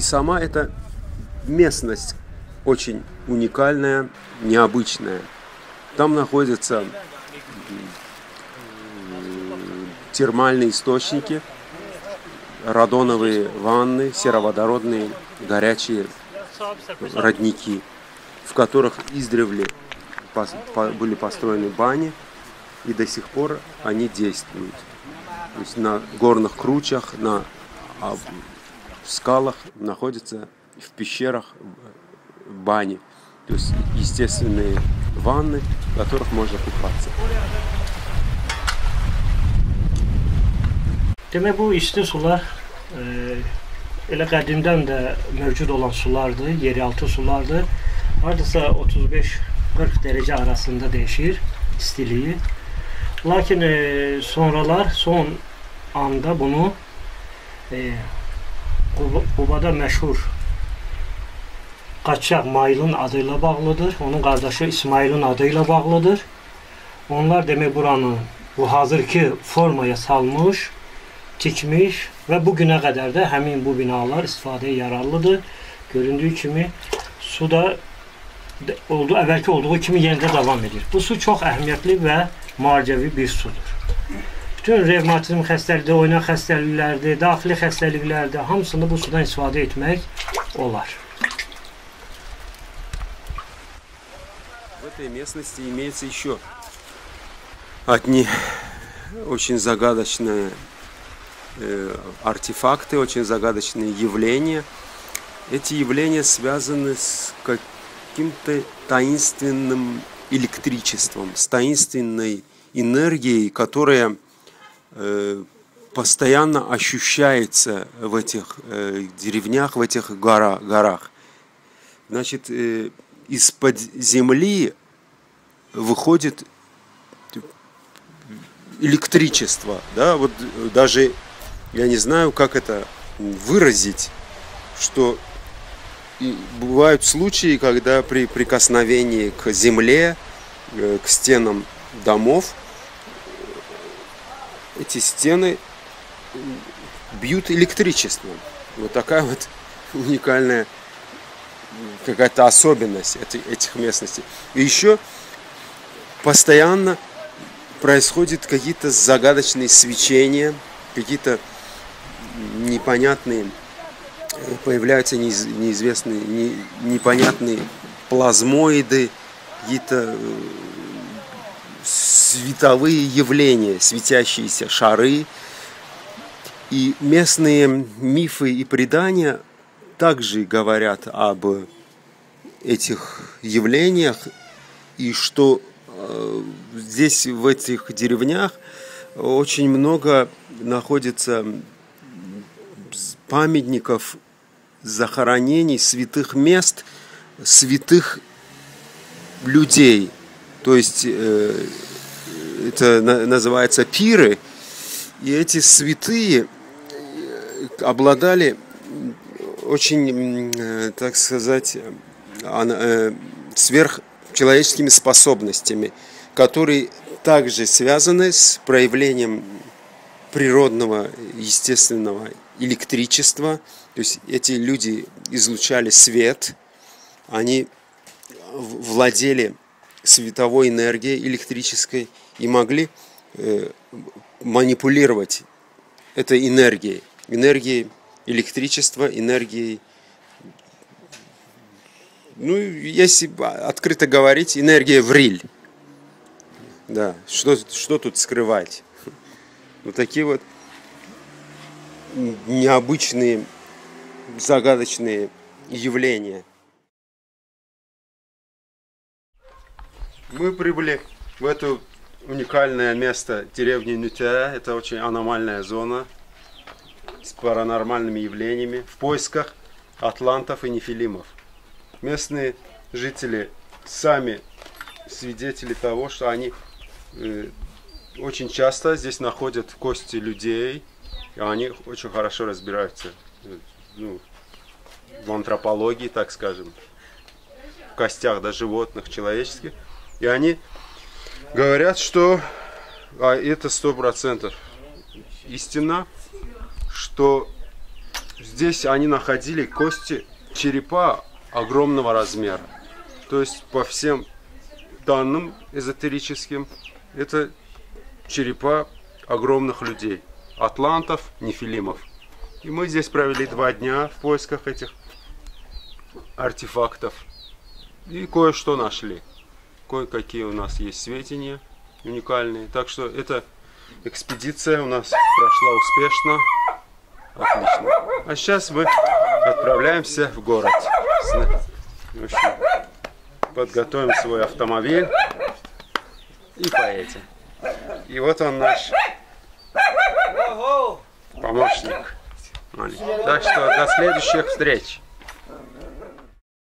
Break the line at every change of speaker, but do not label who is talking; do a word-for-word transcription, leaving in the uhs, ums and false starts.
сама эта местность очень уникальная, необычная. Там находятся термальные источники, радоновые ванны, сероводородные горячие родники, в которых издревле были построены бани, и до сих пор они действуют. То есть на горных кручах, на скалах находятся в пещерах бани, то есть естественные ванны, в которых можно купаться.
Demək bu isti sular e, elə qədimdən də mövcud olan sulardır, yeraltı sulardır. Hardasa otuz beş qırx dərəcə arasında dəyişir istiliyi. Lakin e, sonralar son anda bunu e, Qubada məşhur Qaçaq Maylın adıyla bağlıdır. Onun qardaşı İsmailin adıyla bağlıdır. Onlar demək buranı bu hazırki formaya salmış, tikmiş və bu günə qədər də həmin bu binalar istifadəyə yararlıdır. Göründüyü kimi su da oldu, əvvəlki olduğu kimi yenə də davam edir. Bu su çox əhəmiyyətli və müalicəvi bir sudur. Bütün revmatizm xəstəlikləri, oynaq xəstəliklərdir, daxili xəstəliklərdir, hamısını bu sudan istifadə etmək olar.
В этой местности имеется еще одни очень загадочные э, артефакты, очень загадочные явления. Эти явления связаны с каким-то таинственным электричеством, с таинственной энергией, которая э, постоянно ощущается в этих э, деревнях, в этих гора, горах. Значит, э, из-под земли выходит электричество, да, вот даже я не знаю, как это выразить, что и бывают случаи, когда при прикосновении к земле, к стенам домов, эти стены бьют электричеством. Вот такая вот уникальная какая-то особенность этих местностей. И еще постоянно происходят какие-то загадочные свечения, какие-то непонятные, появляются неизвестные, непонятные плазмоиды, какие-то световые явления, светящиеся шары. И местные мифы и предания также говорят об этих явлениях, и что э, здесь, в этих деревнях, очень много находится памятников, захоронений, святых мест, святых людей. То есть э, это на, называется пиры, и эти святые обладали очень, так сказать, сверхчеловеческими способностями, которые также связаны с проявлением природного, естественного электричества. То есть эти люди излучали свет, они владели световой энергией электрической и могли манипулировать этой энергией, энергией электричества, энергией, ну, если открыто говорить, энергия Вриль. Да, что, что тут скрывать? Вот такие вот необычные, загадочные явления. Мы прибыли в это уникальное место деревни Нутя. Это очень аномальная зона с паранормальными явлениями в поисках атлантов и нефилимов. Местные жители сами свидетели того, что они э, очень часто здесь находят кости людей, и они очень хорошо разбираются ну, в антропологии, так скажем, в костях да, животных, человеческих. И они говорят, что а это сто процентов истина, что здесь они находили кости черепа огромного размера. То есть по всем данным эзотерическим, это черепа огромных людей, атлантов, нефилимов. И мы здесь провели два дня в поисках этих артефактов. И кое-что нашли. Кое-какие у нас есть сведения уникальные. Так что эта экспедиция у нас прошла успешно. Отлично. А сейчас мы отправляемся в город. В общем, подготовим свой автомобиль и поедем. И вот он наш помощник. Так что до следующих встреч.